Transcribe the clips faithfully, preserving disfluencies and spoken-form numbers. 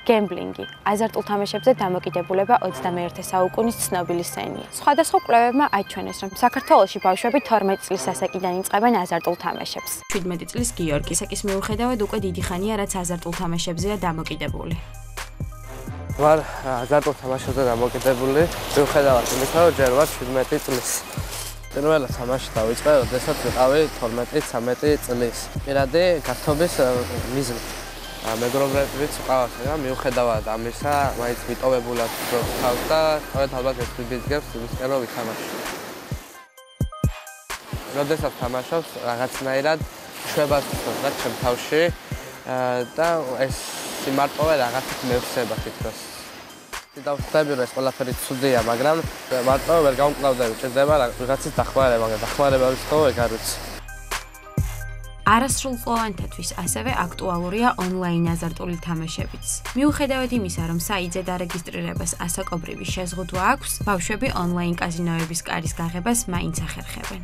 გემბლინგი, აზარტულ თამაშებზე დამოკიდებულება ოცდამეერთე საუკუნის ცნობილი სცენია. სხვადასხვა კვლევებმა აჩვენეს, რომ საქართველოში ბავშვები თორმეტ წლის ასაკიდან იწყებენ აზარტულ თამაშებს. შვიდმეტი წლის გიორგი საკის მიუხედავად უკვე დიდი ხანია, რაც აზარტულ თამაშებზეა დამოკიდებული. ვარ აზარტულ თამაშებზე დამოკიდებული, მიუხედავად იმისა, რომ ჯერ ვარ შვიდმეტი წლის. პირველად თამაში დავიწყე, როდესაც ვიყავი თორმეტი ცამეტი წლის. პირადი გართობის მიზნით. მეგობრებიც ვყავათ და მიუხედავად ამისა, მაინც მიტოვებულად ვთავს და სწორედ ალბათ ეს ვიბიძგებს იმისკენ რომ ვითამაშო. როდესაც თამაშობს, რაღაცნაირად შვებას ვცდებ ჩემ თავში და ეს სიმარტოვე რაღაცით მევსება თითქოს. დავხვდები რომ ეს ყველაფერი ცუდია, მაგრამ მარტო ვერ გავმკლავდები, ჭირდება რაღაცის დახმარება, მაგრამ დახმარება ვიცხოვ ეგ არ ვიცი. არასრულწლოვანთათვის ასევე აქტუალურია ონლაინ აზარტული თამაშებიც. მიუხედავად იმისა, რომ საიტზე დარეგისტრირებას ასაკობრივი შეზღუდვა აქვს, ბავშვები ონლაინ კაზინოების კარის გაღებას მაინც ახერხებენ.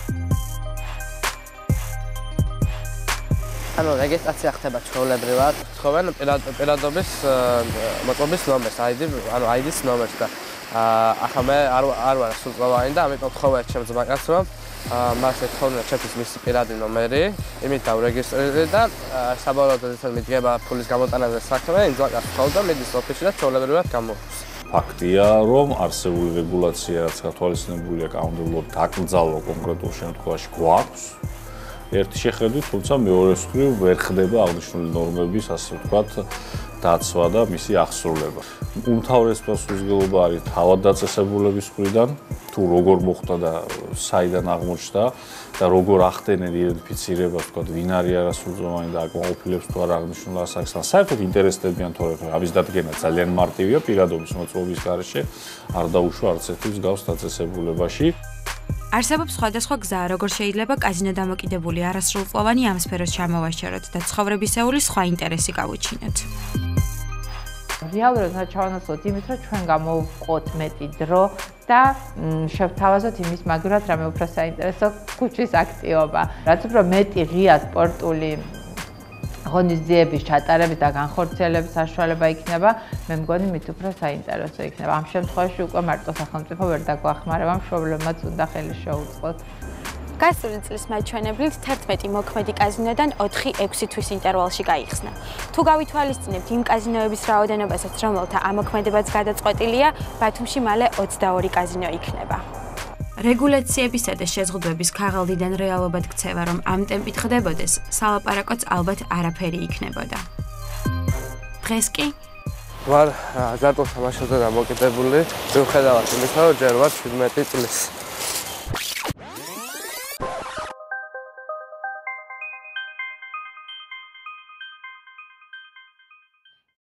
ანუ რეგისტრაცია ხდება ჩვეულებრივად, თხოვენ პირადობის მოწყობის ნომერს, ანუ აიდის ნომერს და ახლა მე არ არ ვარ სრულწლოვანი და ამიტომ თხოვენ ჩემ ძმაკაც რომ მას ეთხოვნა ჩემთვის მისი პირადი ნომერი, იმით დავრეგისტრირდი და საბოლოოდ როდესაც მიდგება ფულის გამოტანაზე საქმე, იმ ძმაკას თხოვ და მიდის ოფისში და ჩვეულებრივად გამოდის. ფაქტია, რომ არსებული რეგულაცია, რაც გათვალისწინებულია კანონმდებლად დაკრძალვა კონკრეტულ შემთხვევაში გვაქვს. ერთი შეხედვით, თუმცა მეორე მხრივ ვერ ხდება აღნიშნული ნორმების, ასე ვთქვათ, დაცვა და მისი აღსრულება. უმთავრეს პასუხისმგებლობა არის თავად დაწესებულების მხრიდან, თუ როგორ მოხდა და საიდან აღმოჩნდა და როგორ ახდენენ იდენტიფიცირება, ვთქვათ, ვინ არის არასრულწლოვანი და აკმაყოფილებს თუ არა აღნიშნულ ასაკს. საერთოდ ინტერესდებიან თორემ ამის დადგენა ძალიან მარტივია პირადობის მოწყობის გარეშე, არ დაუშვა არც ერთი მსგავს დაწესებულებაში. არსებობს სხვადასხვა გზა, როგორ შეიძლება კაზინო დამოკიდებული არასრულწლოვანი ამ სფეროს ჩამოვაშოროთ და ცხოვრებისეული სხვა ინტერესი გავუჩინოთ. რეალურად უნდა ჩავანაცვლოთ იმით, რომ ჩვენ გამოვყოთ მეტი დრო და შევთავაზოთ იმის მაგურად, რამე უფრო საინტერესო ქუჩის აქტივობა. რაც უფრო მეტი ღია სპორტული ღონისძიების ჩატარების და განხორციელების საშუალება იქნება, მე მგონი მით უფრო საინტერესო იქნება. ამ შემთხვევაში უკვე მარტო სახელმწიფო ვერ დაგვახმარება, მშობლებმაც უნდა ხელი შეუწყოთ. გასული წლის მაჩვენებლით თერთმეტი მოქმედი კაზინოდან ოთხი ექვსი თვის ინტერვალში გაიხსნა. თუ გავითვალისწინებთ იმ კაზინოების რაოდენობასაც, რომელთა ამოქმედებაც გადაწყვეტილია, ბათუმში მალე ოცდაორი კაზინო იქნება. რეგულაციებისა და შეზღუდვების ქაღალდიდან რეალობად ქცევა, რომ ამ ტემპით ხდებოდეს, სალაპარაკოც ალბათ არაფერი იქნებოდა. დღეს კი ვარ აზარტულ თამაშებზე დამოკიდებული, მიუხედავად იმისა, რომ ჯერ ვარ შვიდმეტი წლის.